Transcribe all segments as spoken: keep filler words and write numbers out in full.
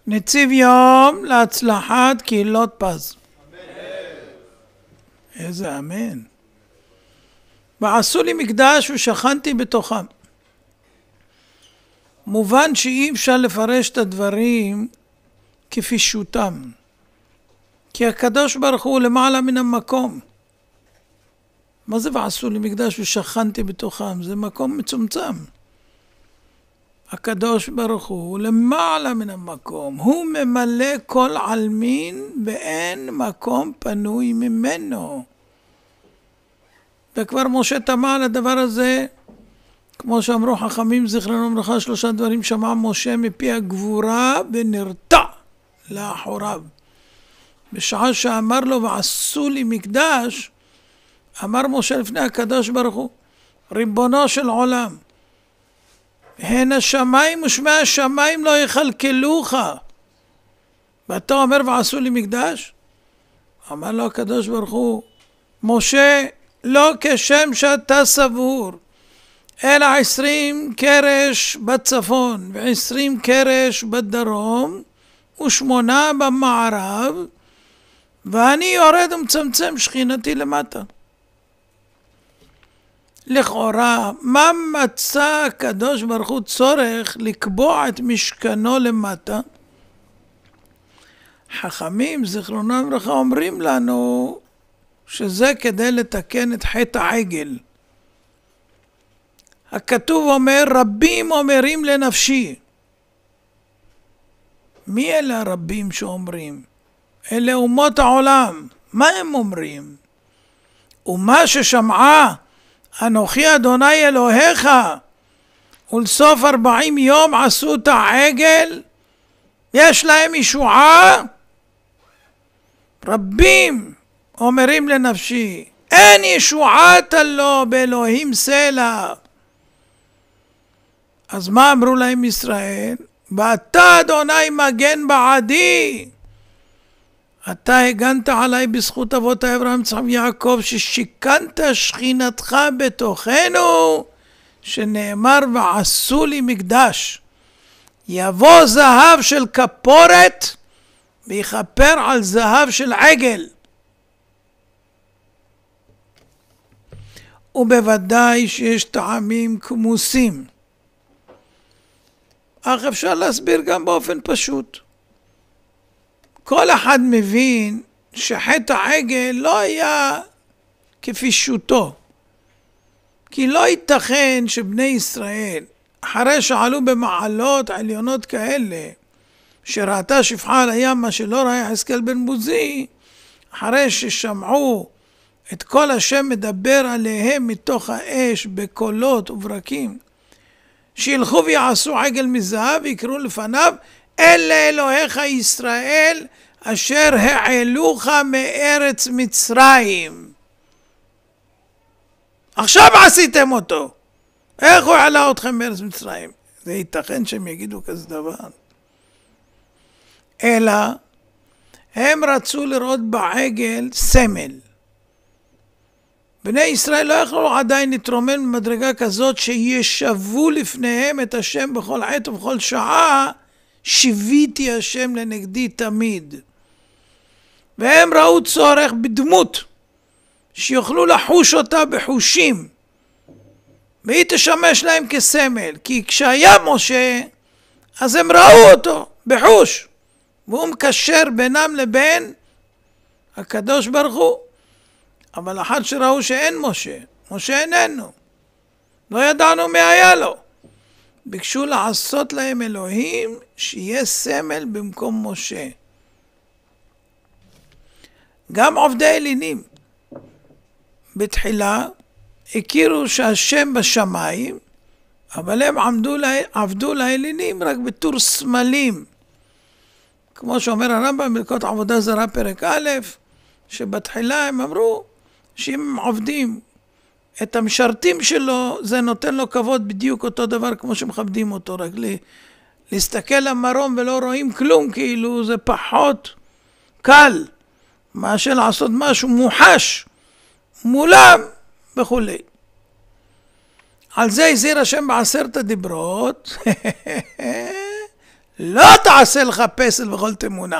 נציב יום להצלחת קהילות פז. איזה אמן. ועשו לי מקדש ושכנתי בתוכם. מובן שאי אפשר לפרש את הדברים כפישותם. כי הקדוש ברוך הוא למעלה מן המקום. מה זה ועשו לי מקדש ושכנתי בתוכם? זה מקום מצומצם. הקדוש ברוך הוא למעלה מן המקום. הוא ממלא כל עלמין ואין מקום פנוי ממנו. וכבר משה תמה על הדבר הזה, כמו שאמרו חכמים זיכרונם לברכה, שלושה דברים שמע משה מפי הגבורה ונרתע לאחוריו. בשעה שאמר לו ועשו לי מקדש, אמר משה לפני הקדוש ברוך הוא, ריבונו של עולם, הן השמיים ושמי השמיים לא יכלכלוך. ואתה אומר ועשו לי מקדש? אמר לו הקדוש ברוך הוא, משה, לא כשם שאתה סבור, אלא עשרים קרש בצפון ועשרים קרש בדרום ושמונה במערב, ואני יורד ומצמצם שכינתי למטה. לכאורה, מה מצא הקדוש ברוך הוא צורך לקבוע את משכנו למטה? חכמים זיכרונם לברכה אומרים לנו שזה כדי לתקן את חטא העגל. הכתוב אומר, רבים אומרים לנפשי. מי אלה הרבים שאומרים? אלה אומות העולם. מה הם אומרים? ומה ששמעה אנוכי אדוני אלוהיך, ולסוף ארבעים יום עשו את העגל, יש להם ישועה? רבים אומרים לנפשי, אין ישועת לו באלוהים סלע. אז מה אמרו להם ישראל? ואתה אדוני מגן בעדי. אתה הגנת עליי בזכות אבות אברהם יצחק ויעקב, ששכנת שכינתך בתוכנו, שנאמר ועשו לי מקדש. יבוא זהב של כפורת ויכפר על זהב של עגל. ובוודאי שיש טעמים כמוסים. אך אפשר להסביר גם באופן פשוט. כל אחד מבין שחטא העגל לא היה כפישותו. כי לא ייתכן שבני ישראל, אחרי שעלו במעלות עליונות כאלה, שראתה שפחה על הים מה שלא ראה יחזקאל בן בוזי, אחרי ששמעו את כל השם מדבר עליהם מתוך האש בקולות וברקים, שילכו ויעשו עגל מזהב ויקראו לפניו, אלה אלוהיך ישראל אשר העלוך מארץ מצרים. עכשיו עשיתם אותו. איך הוא העלה אתכם מארץ מצרים? זה ייתכן שהם יגידו כזה דבר. אלא הם רצו לראות בעגל סמל. בני ישראל לא יכלו עדיין להתרומם במדרגה כזאת שישבו לפניהם את השם בכל עת ובכל שעה, שיוויתי השם לנגדי תמיד. והם ראו צורך בדמות שיוכלו לחוש אותה בחושים, והיא תשמש להם כסמל. כי כשהיה משה אז הם ראו אותו בחוש, והוא מקשר בינם לבין הקדוש ברוך הוא. אבל אחת שראו שאין משה, משה איננו, לא ידענו מי היה לו, ביקשו לעשות להם אלוהים שיהיה סמל במקום משה. גם עובדי אלילים בתחילה הכירו שהשם בשמיים, אבל הם עמדו לה, עבדו לאלילים רק בתור סמלים. כמו שאומר הרמב"ם בליקות עבודה זרה פרק א', שבתחילה הם אמרו שאם הם עובדים את המשרתים שלו, זה נותן לו כבוד בדיוק אותו דבר כמו שמכבדים אותו, רק לי, להסתכל למרום ולא רואים כלום, כאילו זה פחות קל מאשר לעשות משהו מוחש מולם וכו'. על זה הזהיר השם בעשרת הדיברות, לא תעשה לך פסל וכל תמונה.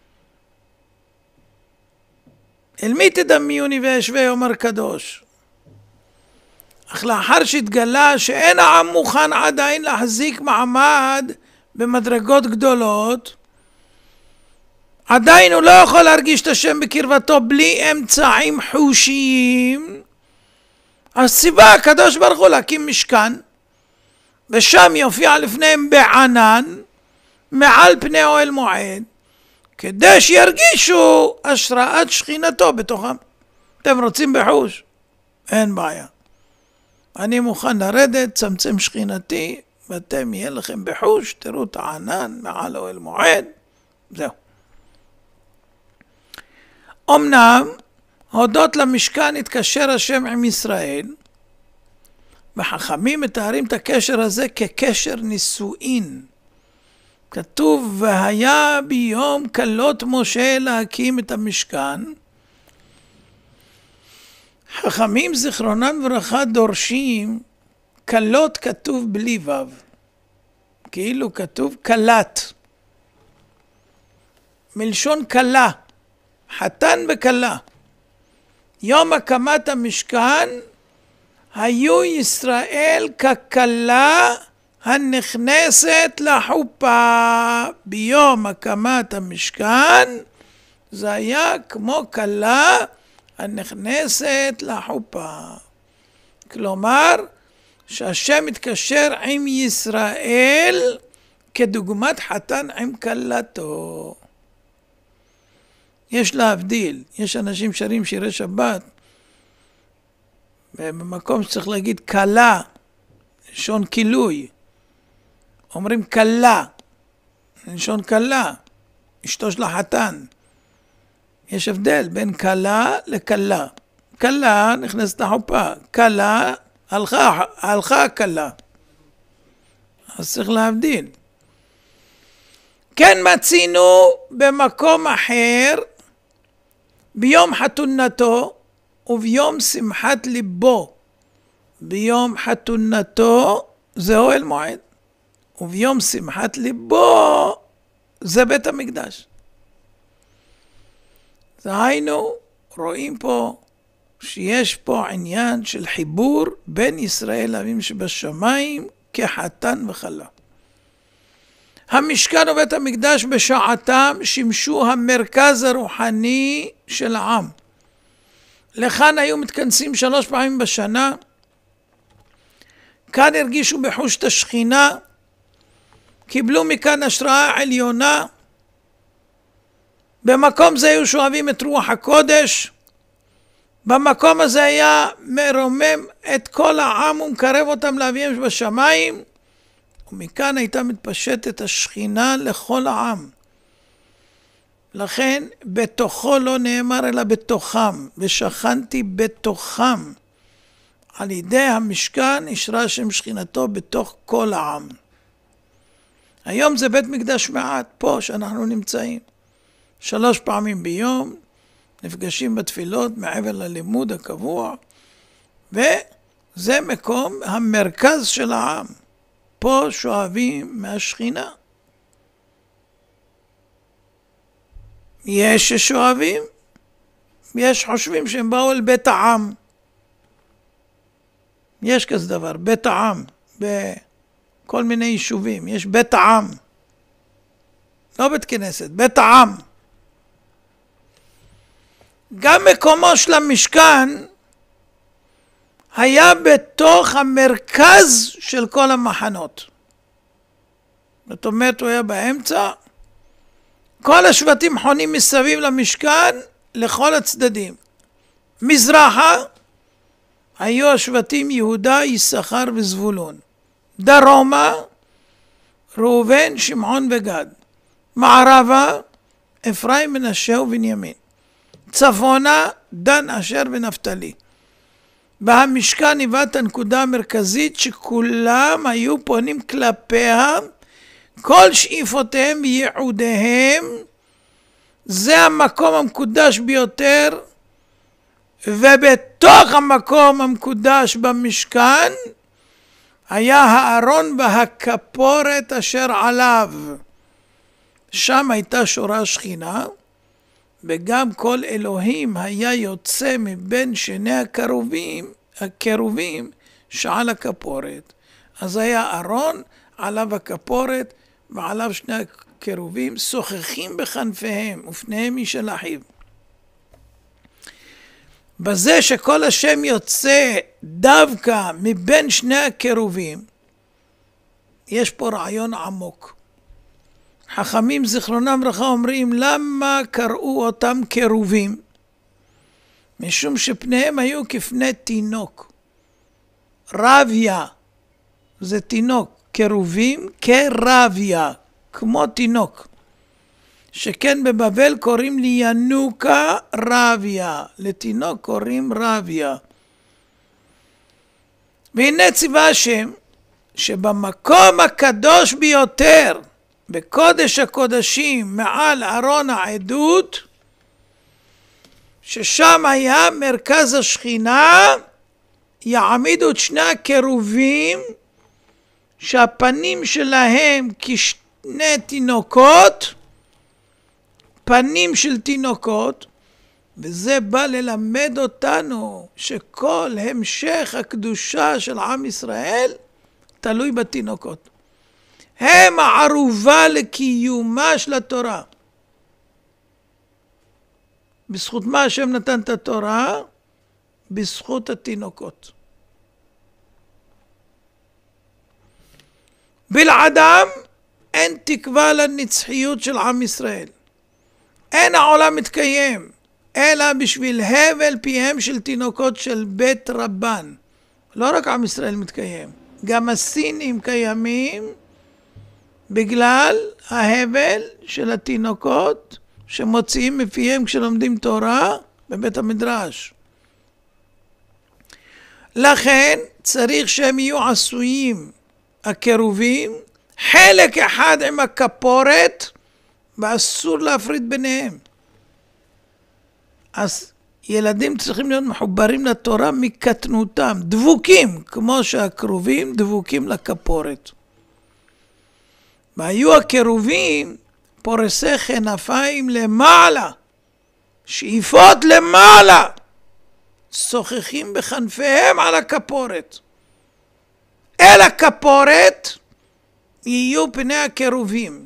אל מי תדמיוני וישווה יאמר קדוש. אך לאחר שהתגלה שאין העם מוכן עדיין להחזיק מעמד במדרגות גדולות, עדיין הוא לא יכול להרגיש את השם בקרבתו בלי אמצעים חושיים, אז ציווה הקדוש ברוך הוא להקים משכן, ושם יופיע לפניהם בענן מעל פני אוהל מועד, כדי שירגישו השראת שכינתו בתוכם. אתם רוצים בחוש? אין בעיה. אני מוכן לרדת, צמצם שכינתי, ואתם יהיה לכם בחוש, תראו את הענן מעל אוהל מועד, זהו. אמנם, הודות למשכן התקשר השם עם ישראל, וחכמים מתארים את הקשר הזה כקשר נישואין. כתוב, והיה ביום כלות משה להקים את המשכן. חכמים זיכרונם לברכה דורשים, כלות כתוב בלי וו, כאילו כתוב כלת, מלשון כלה, חתן וכלה. יום הקמת המשכן היו ישראל ככלה הנכנסת לחופה. ביום הקמת המשכן זה היה כמו כלה הנכנסת לחופה. כלומר שהשם מתקשר עם ישראל כדוגמת חתן עם כלתו. יש להבדיל, יש אנשים שרים שירי שבת במקום שצריך להגיד כלה, לשון כילוי, אומרים כלה, לשון כלה, אשתו של החתן. יש הבדל בין כלה לכלה. כלה נכנסת לחופה, כלה הלכה, הלכה כלה. אז צריך להבדיל. כן מצינו במקום אחר, ביום חתונתו וביום שמחת ליבו. ביום חתונתו זה אוהל מועד, וביום שמחת ליבו זה בית המקדש. דהיינו, רואים פה שיש פה עניין של חיבור בין ישראל לאבינו שבשמיים כחתן וכלה. המשכן ובית המקדש בשעתם שימשו המרכז הרוחני של העם. לכאן היו מתכנסים שלוש פעמים בשנה. כאן הרגישו בחוש את השכינה, קיבלו מכאן השראה עליונה. במקום זה היו שואבים את רוח הקודש. במקום הזה היה מרומם את כל העם ומקרב אותם לאביהם שבשמיים. ומכאן הייתה מתפשטת השכינה לכל העם. לכן בתוכו לא נאמר אלא בתוכם, ושכנתי בתוכם. על ידי המשכן ישרה השם שכינתו בתוך כל העם. היום זה בית מקדש מעט, פה שאנחנו נמצאים. שלוש פעמים ביום, נפגשים בתפילות מעבר ללימוד הקבוע, וזה מקום המרכז של העם. פה שואבים מהשכינה. יש ששואבים, יש חושבים שהם באו אל בית העם. יש כזה דבר, בית העם, בכל מיני יישובים, יש בית העם. לא בית כנסת, בית העם. גם מקומו של המשכן היה בתוך המרכז של כל המחנות. זאת אומרת, הוא היה באמצע. כל השבטים חונים מסביב למשכן לכל הצדדים. מזרחה היו השבטים יהודה, יששכר וזבולון. דרומה, ראובן, שמעון וגד. מערבה, אפרים, מנשה ובנימין. צפונה, דן, אשר ונפתלי. והמשכן היווה את הנקודה המרכזית שכולם היו פונים כלפיה, כל שאיפותיהם וייעודיהם. זה המקום המקודש ביותר, ובתוך המקום המקודש במשכן היה הארון והכפורת אשר עליו. שם הייתה שורה שכינה, וגם כל אלוהים היה יוצא מבין שני הקרובים, הקרובים שעל הכפורת. אז היה ארון, עליו הכפורת, ועליו שני הקרובים, שוחחים בכנפיהם, ופניהם משל אחיו. בזה שכל השם יוצא דווקא מבין שני הקרובים, יש פה רעיון עמוק. חכמים זיכרונם לברכה אומרים, למה קראו אותם קרובים? משום שפניהם היו כפני תינוק. רביה, זה תינוק. קרובים כרביה, כמו תינוק. שכן בבבל קוראים לי ינוקה רביה, לתינוק קוראים רביה. והנה ציווה השם, שבמקום הקדוש ביותר, בקודש הקודשים, מעל ארון העדות, ששם היה מרכז השכינה, יעמידו את שני הקרובים, שהפנים שלהם כשני תינוקות, פנים של תינוקות, וזה בא ללמד אותנו שכל המשך הקדושה של עם ישראל תלוי בתינוקות. הם הערובה לקיומה של התורה. בזכות מה השם נתן את התורה? בזכות התינוקות. בלעדם אין תקווה לנצחיות של עם ישראל. אין העולם מתקיים, אלא בשביל הבל פיהם של תינוקות של בית רבן. לא רק עם ישראל מתקיים, גם הסינים קיימים בגלל ההבל של התינוקות שמוציאים מפיהם כשלומדים תורה בבית המדרש. לכן צריך שהם יהיו עשויים, הקרובים, חלק אחד עם הכפורת, ואסור להפריד ביניהם. אז ילדים צריכים להיות מחוברים לתורה מקטנותם, דבוקים, כמו שהקרובים דבוקים לכפורת. והיו הקרובים פורסי כנפיים למעלה, שאיפות למעלה, שוחחים בכנפיהם על הכפורת. אל הכפורת יהיו פני הקרובים.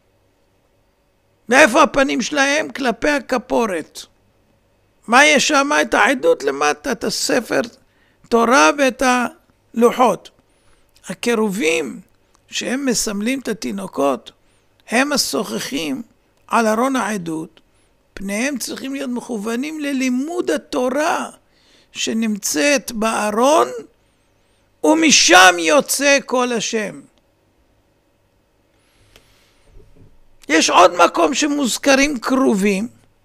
ואיפה הפנים שלהם? כלפי הכפורת. מה יש שם? את העדות למטה, את הספר תורה ואת הלוחות. הקרובים שהם מסמלים את התינוקות, הם השוחחים על ארון העדות. פניהם צריכים להיות מכוונים ללימוד התורה שנמצאת בארון, ומשם יוצא כל השם. יש עוד מקום שמוזכרים קרובים.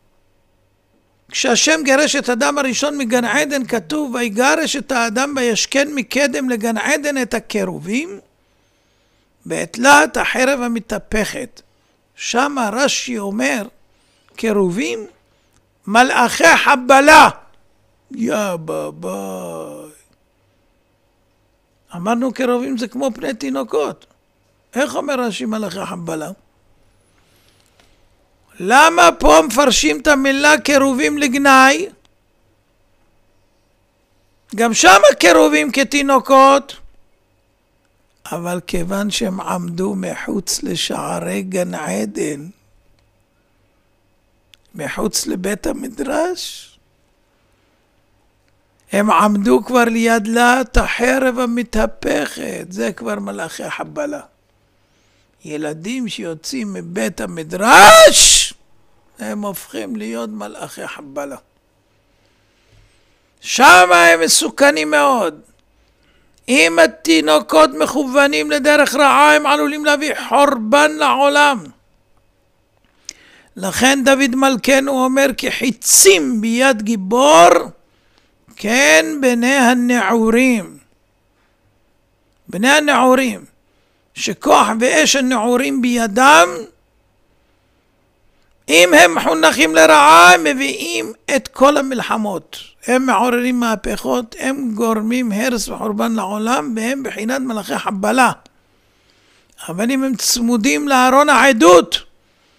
כשהשם גרש את האדם הראשון מגן עדן, כתוב, ויגרש את האדם וישכן מקדם לגן עדן את הקרובים, והתלה את החרב המתהפכת. שם רש"י אומר, קרובים, מלאכי חבלה. יא בביי. אמרנו קרובים זה כמו פני תינוקות. איך אומר רש"י מלאכי חבלה? למה פה מפרשים את המילה קרובים לגנאי? גם שם קרובים כתינוקות, אבל כיוון שהם עמדו מחוץ לשערי גן עדן, מחוץ לבית המדרש, הם עמדו כבר ליד לת החרב המתהפכת. זה כבר מלאכי חבלה. ילדים שיוצאים מבית המדרש, הם הופכים להיות מלאכי חבלה. שם הם מסוכנים מאוד. אם התינוקות מכוונים לדרך רעה, הם עלולים להביא חורבן לעולם. לכן דוד מלכנו אומר, כחיצים ביד גיבור, כן בני הנעורים. בני הנעורים, שכוח ואש הנעורים בידם, אם הם מחונכים לרעה, הם מביאים את כל המלחמות. הם מעוררים מהפכות, הם גורמים הרס וחורבן לעולם, והם בחינת מלאכי חבלה. אבל אם הם צמודים לארון העדות,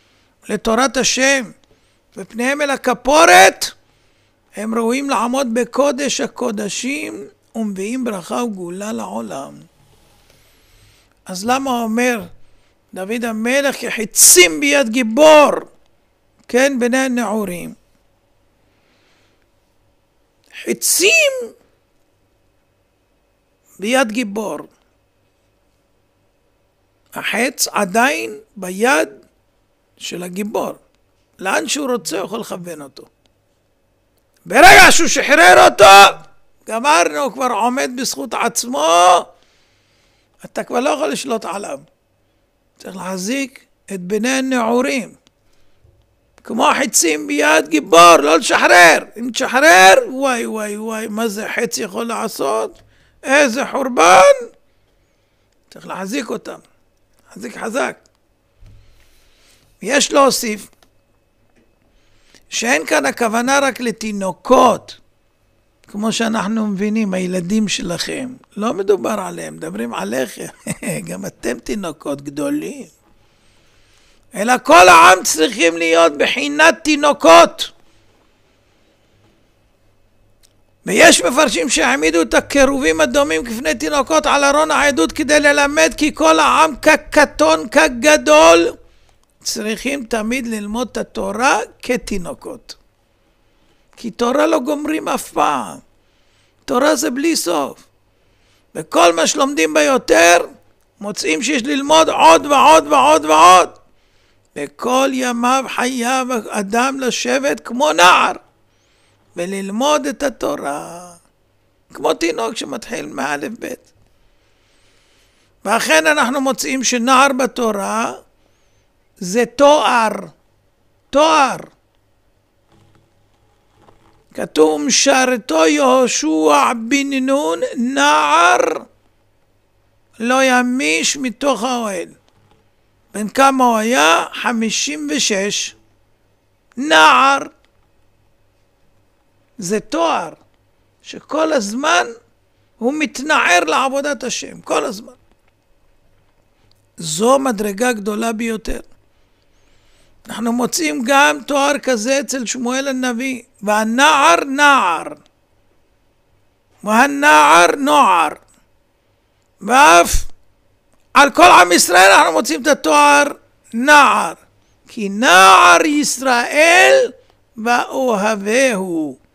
לתורת השם, ופניהם אל הכפורת, הם ראויים לעמוד בקודש הקודשים, ומביאים ברכה וגאולה לעולם. אז למה אומר דוד המלך כחיצים ביד גיבור, כן, בני הנעורים? חיצים ביד גיבור. החץ עדיין ביד של הגיבור. לאן שהוא רוצה, הוא יכול לכוון אותו. ברגע שהוא שחרר אותו, גמרנו, הוא כבר עומד בזכות עצמו, אתה כבר לא יכול לשלוט עליו. צריך להחזיק את בני הנעורים. כמו החיצים ביד גיבור, לא לשחרר. אם תשחרר, וואי וואי וואי, מה זה חץ יכול לעשות? איזה חורבן. צריך להחזיק אותם. להחזיק חזק. יש להוסיף, שאין כאן הכוונה רק לתינוקות, כמו שאנחנו מבינים, הילדים שלכם. לא מדובר עליהם, מדברים עליכם. גם אתם תינוקות גדולים. אלא כל העם צריכים להיות בחינת תינוקות. ויש מפרשים שהעמידו את הקרובים הדומים כפני תינוקות על ארון העדות כדי ללמד כי כל העם כקטון כגדול צריכים תמיד ללמוד את התורה כתינוקות. כי תורה לא גומרים אף פעם. תורה זה בלי סוף. וכל מה שלומדים ביותר, מוצאים שיש ללמוד עוד ועוד ועוד ועוד. בכל ימיו חייב אדם לשבת כמו נער, וללמוד את התורה. כמו תינוק שמתחיל מאלף בית. ואכן אנחנו מוצאים שנער בתורה, זה תואר. תואר. כתוב משרתו יהושע בן נון נער לא ימיש מתוך האוהל. בן כמה הוא היה? חמישים ושש. נער. זה תואר שכל הזמן הוא מתנער לעבודת השם. כל הזמן. זו מדרגה גדולה ביותר. אנחנו מוצאים גם תואר כזה אצל שמואל הנביא. והנער נער. והנער נוער. ואף על כל עם ישראל אנחנו מוצאים את התואר נער. כי נער ישראל ואוהבהו.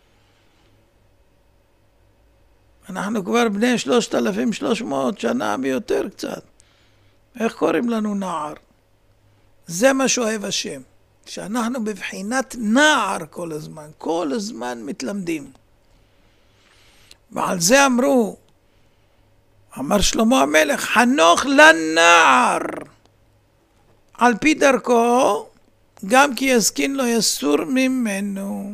אנחנו כבר בני שלושת אלפים ושלוש מאות שנה ביותר קצת. איך קוראים לנו נער? זה מה שאוהב השם. שאנחנו בבחינת נער כל הזמן. כל הזמן מתלמדים. ועל זה אמרו, אמר שלמה המלך, חנוך לנער. על פי דרכו, גם כי יזקין לא יסור ממנו.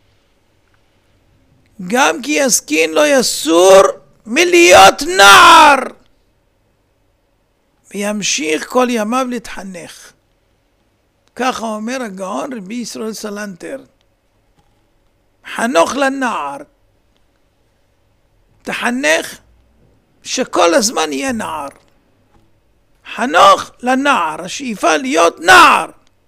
גם כי יזקין לא יסור מלהיות נער. וימשיך כל ימיו להתחנך. ככה אומר הגאון רבי ישראל סלנטר. חנוך לנער. תחנך שכל הזמן יהיה נער. חנוך לנער, השאיפה להיות נער.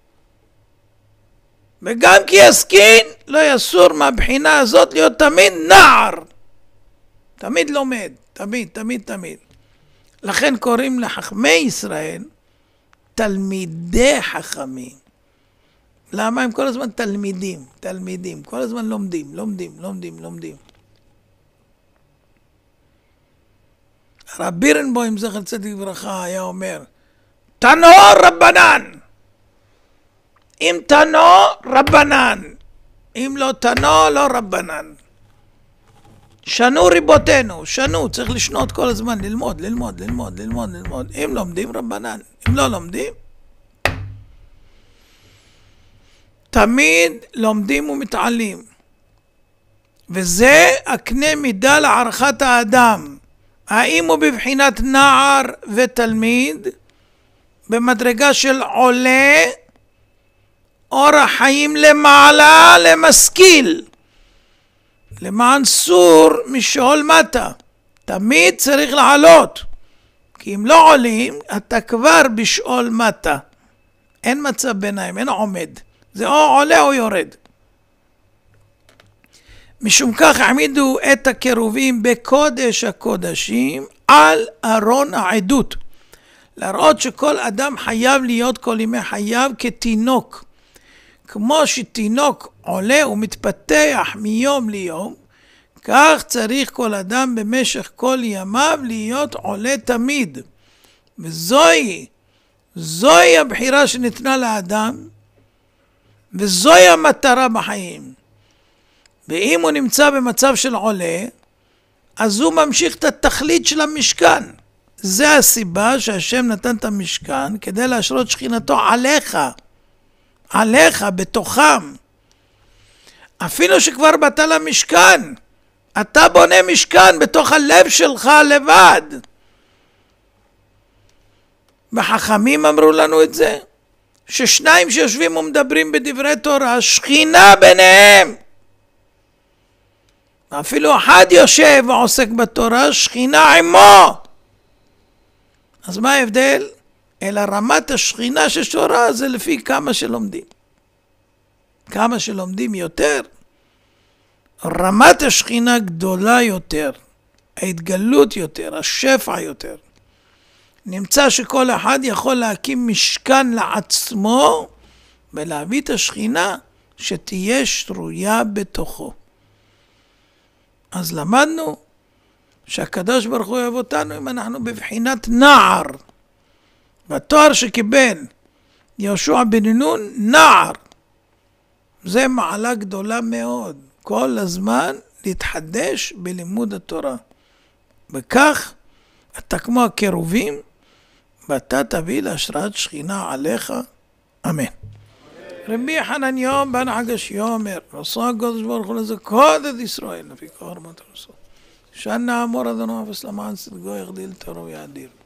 וגם כי יזקין לא יסור מהבחינה הזאת להיות תמיד נער. תמיד לומד, תמיד, תמיד, תמיד. לכן קוראים לחכמי ישראל תלמידי חכמים. למה? הם כל הזמן תלמידים, תלמידים, כל הזמן לומדים, לומדים, לומדים, לומדים. הרב בירנבוים זכר צדיק לברכה היה אומר, תנו רבנן. אם תנו רבנן, אם לא תנו לא רבנן. שנו ריבותינו, שנו, צריך לשנות כל הזמן, ללמוד, ללמוד, ללמוד, ללמוד, ללמוד. אם לומדים רבנן, אם לא לומדים, תמיד לומדים ומתעלים. וזה הקנה מידה להערכת האדם. האם הוא בבחינת נער ותלמיד, במדרגה של עולה, אורח חיים למעלה למשכיל, למען סור משאול מטה. תמיד צריך לעלות, כי אם לא עולים, אתה כבר בשאול מטה. אין מצב ביניים, אין עומד. זה או עולה או יורד. משום כך העמידו את הקירובים בקודש הקודשים על ארון העדות. להראות שכל אדם חייב להיות כל ימי חייו כתינוק. כמו שתינוק עולה ומתפתח מיום ליום, כך צריך כל אדם במשך כל ימיו להיות עולה תמיד. וזוהי, זוהי הבחירה שניתנה לאדם, וזוהי המטרה בחיים. ואם הוא נמצא במצב של עולה, אז הוא ממשיך את התכלית של המשכן. זה הסיבה שהשם נתן את המשכן, כדי להשרות שכינתו עליך, עליך, בתוכם. אפילו שכבר באת למשכן, אתה בונה משכן בתוך הלב שלך לבד. וחכמים אמרו לנו את זה, ששניים שיושבים ומדברים בדברי תורה, שכינה ביניהם. אפילו אחד יושב ועוסק בתורה, שכינה עמו. אז מה ההבדל? אלא רמת השכינה ששורה זה לפי כמה שלומדים. כמה שלומדים יותר, רמת השכינה גדולה יותר, ההתגלות יותר, השפע יותר. נמצא שכל אחד יכול להקים משכן לעצמו ולהביא את השכינה שתהיה שרויה בתוכו. אז למדנו שהקדוש ברוך הוא אוהב אותנו אם אנחנו בבחינת נער. והתואר שקיבל יהושע בן נון, נער. זה מעלה גדולה מאוד. כל הזמן להתחדש בלימוד התורה. וכך אתה כמו הקירובים, ואתה תביא להשראת שכינה עליך. אמן. רבי חנניה בן חגשיה אומר, רצה הקדוש ברוך הוא לזכות את ישראל לפי כל רמת הרצון. שנה אמור אדוני אבס למען צדקו יגדיל תורה ויאדיר.